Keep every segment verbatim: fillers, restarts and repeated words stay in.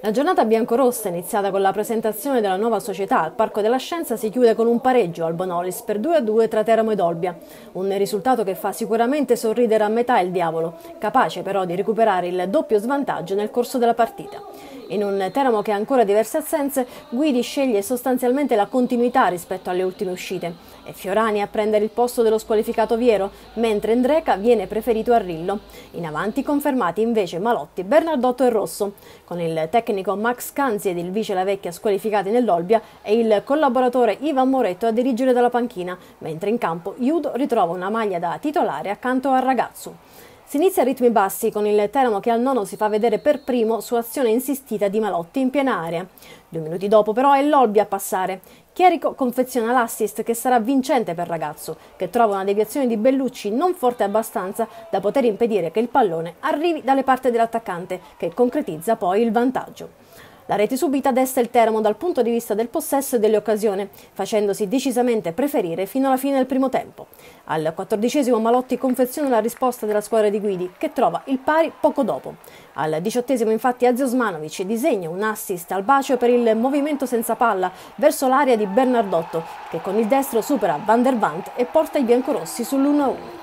La giornata biancorossa, iniziata con la presentazione della nuova società al Parco della Scienza, si chiude con un pareggio al Bonolis per due a due tra Teramo ed Olbia, un risultato che fa sicuramente sorridere a metà il diavolo, capace però di recuperare il doppio svantaggio nel corso della partita. In un Teramo che ha ancora diverse assenze, Guidi sceglie sostanzialmente la continuità rispetto alle ultime uscite. È Fiorani a prendere il posto dello squalificato Viero, mentre Ndreka viene preferito a Rillo. In avanti confermati invece Malotti, Bernardotto e Rosso, con il tecnico Max Canzi ed il vice La Vecchia squalificati nell'Olbia e il collaboratore Ivan Moretto a dirigere dalla panchina, mentre in campo Judo ritrova una maglia da titolare accanto a Ragazzu. Si inizia a ritmi bassi con il Teramo che al nono si fa vedere per primo su azione insistita di Malotti in piena area. Due minuti dopo però è l'Olbia a passare. Chierico confeziona l'assist che sarà vincente per Ragazzu, che trova una deviazione di Bellucci non forte abbastanza da poter impedire che il pallone arrivi dalle parti dell'attaccante, che concretizza poi il vantaggio. La rete subita desta il Teramo dal punto di vista del possesso e delle occasioni, facendosi decisamente preferire fino alla fine del primo tempo. Al quattordicesimo Malotti confeziona la risposta della squadra di Guidi, che trova il pari poco dopo. Al diciottesimo infatti Azio Osmanovic disegna un assist al bacio per il movimento senza palla verso l'area di Bernardotto, che con il destro supera Van der Vandt e porta i biancorossi sull'uno a uno.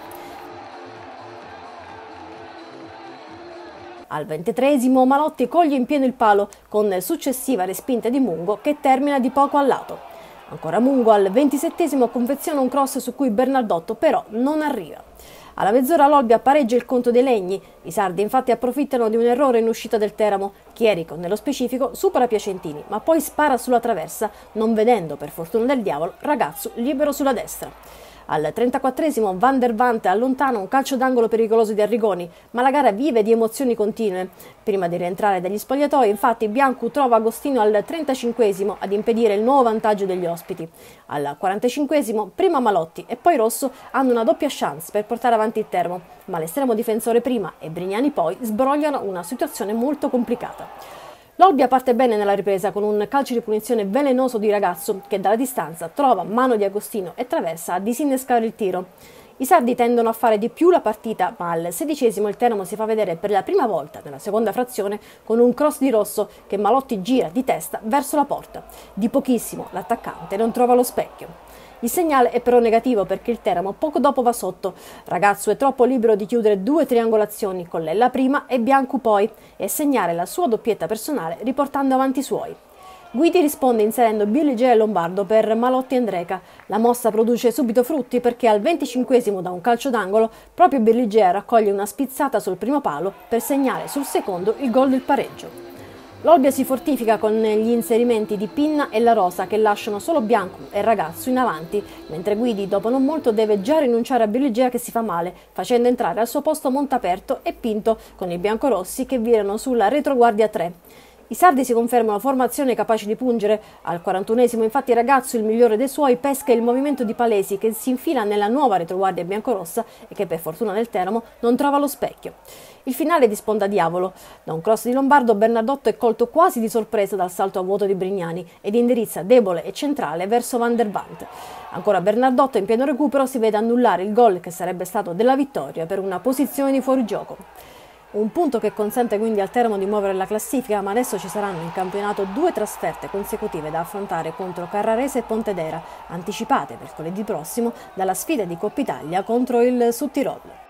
Al ventitreesimo Malotti coglie in pieno il palo con successiva respinta di Mungo che termina di poco a lato. Ancora Mungo al ventisettesimo confeziona un cross su cui Bernardotto però non arriva. Alla mezz'ora l'Olbia pareggia il conto dei Legni. I sardi infatti approfittano di un errore in uscita del Teramo. Chierico, nello specifico, supera Piacentini, ma poi spara sulla traversa, non vedendo, per fortuna del diavolo, Ragazzu libero sulla destra. Al trentaquattresimo Van der Vandt allontana un calcio d'angolo pericoloso di Arrigoni, ma la gara vive di emozioni continue. Prima di rientrare dagli spogliatoi, infatti, Biancu trova Agostino al trentacinquesimo ad impedire il nuovo vantaggio degli ospiti. Al quarantacinquesimo, prima Malotti e poi Rosso hanno una doppia chance per portare avanti il Teramo, ma l'estremo difensore prima e Brignani poi sbrogliano una situazione molto complicata. L'Olbia parte bene nella ripresa con un calcio di punizione velenoso di Ragazzu che dalla distanza trova mano di Agostino e traversa a disinnescare il tiro. I sardi tendono a fare di più la partita, ma al sedicesimo il Teramo si fa vedere per la prima volta nella seconda frazione con un cross di Rosso che Malotti gira di testa verso la porta. Di pochissimo l'attaccante non trova lo specchio. Il segnale è però negativo perché il Teramo poco dopo va sotto. Ragazzu è troppo libero di chiudere due triangolazioni con Lella prima e Biancu poi e segnare la sua doppietta personale riportando avanti i suoi. Guidi risponde inserendo Birligea e Lombardo per Malotti e Ndreka. La mossa produce subito frutti perché al venticinquesimo da un calcio d'angolo proprio Birligea raccoglie una spizzata sul primo palo per segnare sul secondo il gol del pareggio. L'Olbia si fortifica con gli inserimenti di Pinna e La Rosa che lasciano solo Biancu e Ragazzu in avanti, mentre Guidi dopo non molto deve già rinunciare a Birligea che si fa male, facendo entrare al suo posto Montaperto e Pinto con i biancorossi che virano sulla retroguardia tre. I sardi si confermano formazione capace di pungere. Al quarantunesimo infatti Ragazzu, il migliore dei suoi, pesca il movimento di Palesi che si infila nella nuova retroguardia biancorossa e che per fortuna del Teramo non trova lo specchio. Il finale di sponda diavolo. Da un cross di Lombardo Bernardotto è colto quasi di sorpresa dal salto a vuoto di Brignani ed indirizza debole e centrale verso Van der Vandt. Ancora Bernardotto in pieno recupero si vede annullare il gol che sarebbe stato della vittoria per una posizione di fuorigioco. Un punto che consente quindi al Teramo di muovere la classifica, ma adesso ci saranno in campionato due trasferte consecutive da affrontare contro Carrarese e Pontedera, anticipate per mercoledì prossimo dalla sfida di Coppa Italia contro il Südtirol.